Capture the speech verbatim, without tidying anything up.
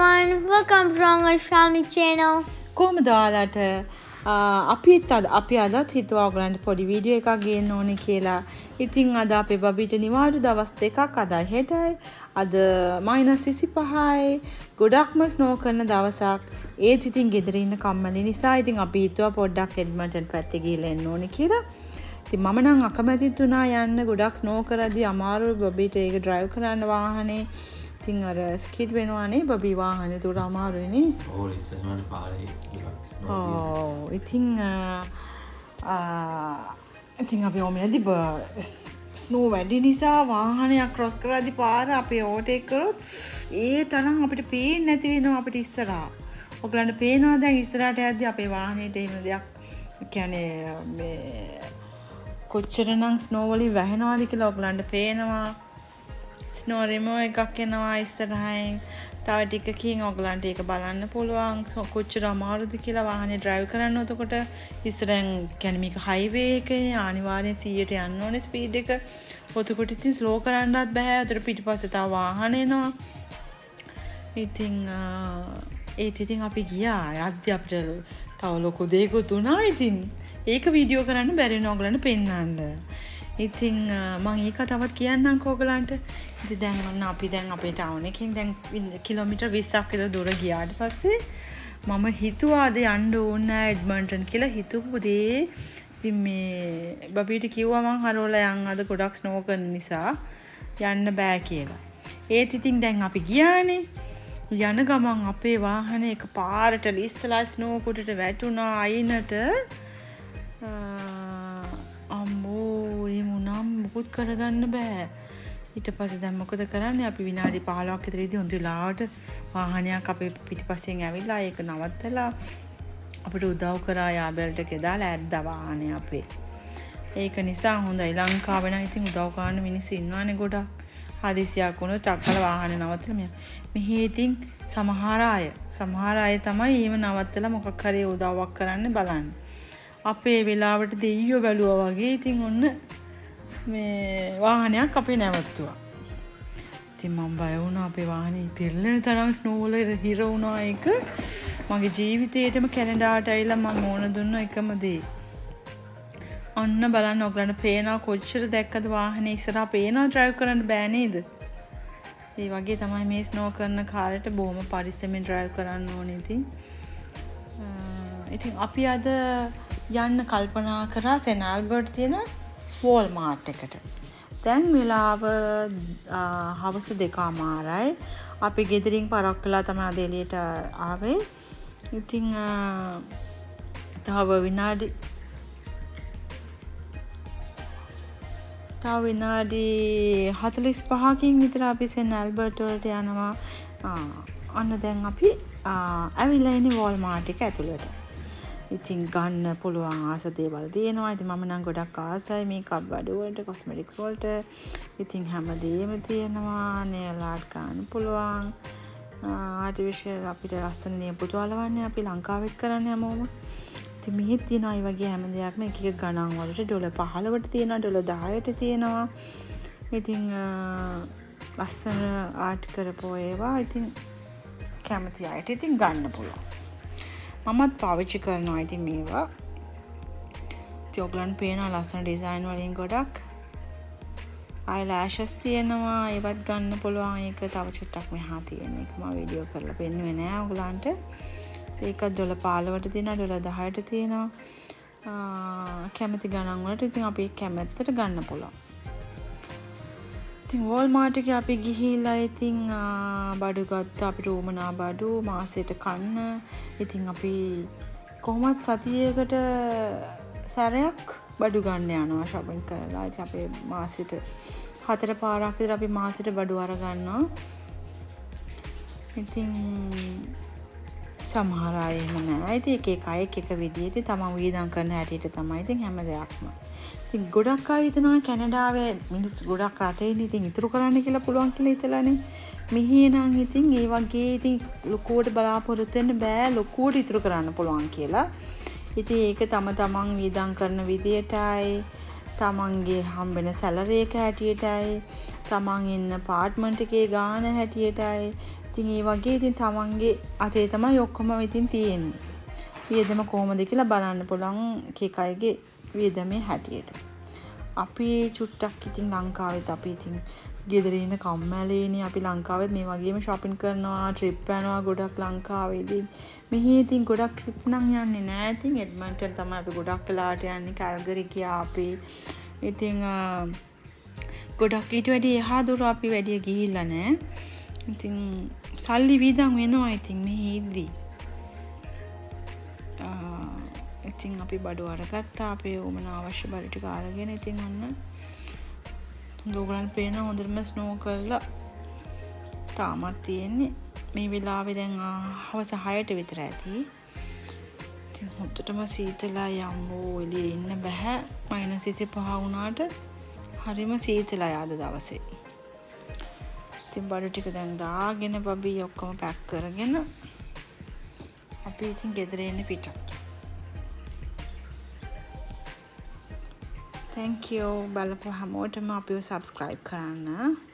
everyone, welcome to Ranga's Family Channel. කොහමද ඔයාලට අපිත් අද අපි අදත් හිතුවා ඔයගලන්ට පොඩි වීඩියෝ එකක් ගේන්න ඕනේ කියලා. ඉතින් අද අපේ බබීට නිවාඩු දවස් දෙකක් අදයි හෙටයි. අද මයිනස් විසිපහයි. ගොඩක්ම ස්නෝ කරන දවසක්. ඒත් ඉතින් ගෙදර ඉන්න කම්මැලි නිසා ඉතින් අපි හිතුවා පොඩ්ඩක් එඩ්මන්ටන් පැත්තේ ගිහලා එන්න ඕනේ කියලා. ඉතින් මම නම් අකමැතිත් වුණා යන්න. ගොඩක් ස්නෝ කරද්දී අමාරුයි බබීට ඒක ඩ්‍රයිව් කරන්න වාහනේ. ඉතින් අර ස්කිඩ් වෙනවානේ බබී වාහනේ උඩ අමාරුයි නේ. ඕ ඉස්සරහට පාරේ ගොඩක් ස්නෝ ඔව් ඉතින් ආ ඉතින් අපි ඔමෙදී ස්නෝ වැඩි නිසා වාහනයක් ක්‍රොස් කරද්දී පාර අපි ඕවර්ටේක් කරොත් ඒ තරම් අපිට පේන්නේ නැති වෙනවා අපිට ඉස්සරහා. ඔයගලන්ට පේනවා දැන් ඉස්සරහට යද්දී අපේ වාහනේට එහෙම දෙයක් කියන්නේ මේ කොච්චරනම් ස්නෝ වලින් වැහෙනවද කියලා ඔයගලන්ට පේනවා. ස්නෝ රිමෝ එකක් එනවා ඉස්සරහින්. තව ටිකකින් ඔයගලන්ට ඒක බලන්න පුළුවන්. කොච්චර අමාරුද කියලා වාහනේ ඩ්‍රයිව් කරන්න. එතකොට ඉස්සරහින් කියන්නේ මේක හයිවේ එකනේ අනිවාර්යෙන් සීයට යන්න ඕනේ ස්පීඩ් එක. ඔතකොට ඉතින් ස්ලෝ කරන්නත් බෑ. උතර පිටිපස්සේ තව වාහන එනවා. ඉතින් ඒත් ඉතින් අපි ගියා. යද්දි අපිට තව ලොකු දෙයක්ත් උනා. ඉතින් ඒක වීඩියෝ කරන්න බැරි වෙන ඔයගලන්ට පෙන්නන්න. ඉතින් මම ඒක තවත් කියන්නම්කෝ ඔයගලන්ට. ඉතින් දැන් ඔන්න අපි දැන් අපේ ටවුන් එකෙන් දැන් කිලෝමීටර් විස්සක් විතර දුර ගියාට පස්සේ මම හිතුවා අද යන්න ඕන එඩ්මන්ටන් කියලා හිතුවු දේ. ඉතින් මේ බබීට කිව්වා මං හරවලා යන් අද ගොඩක් ස්නෝ කරන නිසා යන්න බෑ කියලා. ඒත් ඉතින් දැන් අපි ගියානේ. යන ගමන් අපේ වාහනේ එක පාරට ඉස්සලා ස්නෝ කුටට වැටුණා අයිනට. අම්මෝ ඒ මොනම් මුකුත් කරගන්න බෑ. ඊට පස්සේ දැන් මොකද කරන්නේ? අපි විනාඩි පහළොවක් විතර ඉදී හොඳ වෙලාවට වාහනයක් අපේ පිටිපස්සෙන් ඇවිල්ලා ඒක නවත්තලා අපිට උදව් කරා යාබෙල්ට් එකේ දාලා ඇද්දා වාහනේ අපේ. ඒක නිසා හොඳයි ලංකාවේ නම් ඉතින් උදව් කරන්න මිනිස්සු ඉන්නවනේ ගොඩක්. හදිසියක් වුණොත් චක්කල වාහනේ නවත්තලා මෙයා. මෙහි ඉතින් සමහර අය සමහර අය තමයි ඊම නවත්තලා මොකක් හරි උදව්වක් කරන්න බලන්නේ. අපේ වෙලාවට දෙයියෝ බැලුවා වගේ ඉතින් ඔන්න මේ වාහනයක් අපි නැවතුවා. ඉතින් මම බය වුණා අපේ වාහනේ පෙරලෙන තරම් ස්නෝ වල හිර වුණා ඒක. මගේ ජීවිතේටම කැනඩාට ඇවිල්ලා මම ඕන දුන්න එකම දේ. අන්න බලන්න ඔයගලන්ට පේනවා කොච්චර දැක්කද වාහනේ ඉස්සරහා පේනවා ඩ්‍රයිව් කරන්න බෑ නේද? ඒ වගේ තමයි මේ ස්නෝ කරන කාලෙට බොහොම පරිස්සමෙන් ඩ්‍රයිව් කරන්න ඕනේ ඉතින්. ඉතින් අපි අද යන්න කල්පනා කරා සෙන් ඇල්බර්ට් තියෙන වෝල්මාර්ට් එකට. දැන් වෙලාව හවස දෙකමාරයි. අපි ගෙදරින් පරක් කළා තමයි අද එළියට ආවේ. ඉතින් තව විනාඩි තව විනාඩි හතළිස් පහකින් විතර අපි සෙන් ඇල්බර්ට් වලට යනවා. අන්න දැන් අපි ඇවිල්ලා ඉන්නේ වෝල්මාර්ට් එක ඇතුළට. ඉතින් ගන්න පුළුවන් ආස දේවල් තියෙනවා. ඉතින් මම නම් ගොඩක් ආසයි මේ කප් බඩු වලට, කොස්මෙටික්ස් වලට. ඉතින් හැමදේම තියෙනවා. නේල් ආර්ට් ගන්න පුළුවන්. ආටිෆිෂල් අපිට ලස්සන නියපොතු අලවන්නේ අපි ලංකාවෙත් කරන්නේ හැමෝම. ඉතින් මෙහෙත් තියෙනවා මේ වගේ හැම දෙයක්ම එක එක ගණන් වලට ඩොලර් පහළොවට තියෙනවා, ඩොලර් දහයට තියෙනවා. ඉතින් ලස්සන ආර්ට් කරපුවා ඒවා ඉතින් කැමති අයට ඉතින් ගන්න පුළුවන්. මමත් පාවිච්චි කරනවා ඉතින් මේවා. ඉතින් ඔයගලන්ට පේනවා ලස්සන ඩිසයින් වලින් ගොඩක්. අයිලෑෂස් තියෙනවා. ඒවත් ගන්න පුළුවන්. ඒක තව චුට්ටක් මෙහා තියෙන එක මම වීඩියෝ කරලා පෙන්නුවේ නෑ ඔයගලන්ට. ඒක ඩොලර් පහළොවට තියෙනවා, ඩොලර් දහයට තියෙනවා. කැමති ගණන් වලට ඉතින් අපි කැමැත්තට ගන්න පුළුවන්. ඉතින් වෝල්මාර්ට් එකේ අපි ගිහිල්ලා ඉතින් බඩු ගත්තා. අපිට උමනා බඩු මාසෙට කන්න. ඉතින් අපි කොහොමත් සතියකට සැරයක් බඩු ගන්න යනවා shopping කරලා. ඉතින් අපේ මාසෙට හතර පාරක් විතර අපි මාසෙට බඩු අර ගන්නවා. ඉතින් සමහර අය එහෙම නෑ. ඉතින් එක එක අය එක එක විදිහට තමන් වියදම් කරන හැටියට තමයි ඉතින් හැම දෙයක්ම. ඉතින් ගොඩක් අය හිතනවා කැනඩාවේ මිනිස්සු ගොඩක් රටේ ඉන්නේ ඉතින් ඉතුරු කරන්න කියලා පුළුවන් කියලා හිතලානේ. මෙහි නම් ඉතින් ඒ වගේ ඉතින් ලොකුවට බලාපොරොත්තු වෙන්න බෑ ලොකුවට ඉතුරු කරන්න පුළුවන් කියලා. ඉතින් ඒක තම තමන් වියදම් කරන විදියටයි තමන්ගේ හම්බෙන සැලරි එක හැටියටයි තමන් ඉන්න අපාර්ට්මන්ට් එකේ ගාණ හැටියටයි ඉතින් ඒ වගේ ඉතින් තමන්ගේ අතේ තමයි ඔක්කොම ඉතින් තියෙන්නේ. වියදම කොහොමද කියලා බලන්න පුළුවන් එක අයගේ වියදමේ හැටියට. අපි චුට්ටක් ඉතින් ලංකාවෙත් අපි ඉතින් ගෙදර ඉන්න කම්මැලිනේ. අපි ලංකාවෙත් මේ වගේම shopping කරනවා, trip යනවා ගොඩක් ලංකාවේදී. මෙහි ඉතින් ගොඩක් trip නම් යන්නේ නැහැ. ඉතින් එඩ්මන්ටන් තමයි අපි ගොඩක් වෙලාවට යන්නේ. කැල්ගරි ගියා අපි. ඉතින් ගොඩක් ඊට වැඩි එහා දුර අපි වැඩි ගිහිල්ලා නැහැ. ඉතින් සල්ලි වීදම් වෙනවා ඉතින් මෙහි ඉද්දී. ඉතින් අපි බඩු අරගත්තා. අපේ උමන අවශ්‍ය බඩු ටික අරගෙන ඉතින් ඔන්න ලෝකලන් පේන හොඳටම ස්නෝ කරලා තාමත් තියෙන්නේ. මේ වෙලාවේ දැන් හවස හයට විතර ඇති. ඉතින් හොඳටම සීතලයි යම්මෝ එළියේ ඉන්න බෑ. මයිනස් විසිපහ වුණාට හරිම සීතලයි අද දවසේ. ඉතින් බඩු ටික දැන් දාගෙන බබී ඔක්කොම පැක් කරගෙන අපි ඉතින් ගෙදර එන්න පිටත්. Thank you. බලපු හැමෝටම අපිව subscribe කරන්න.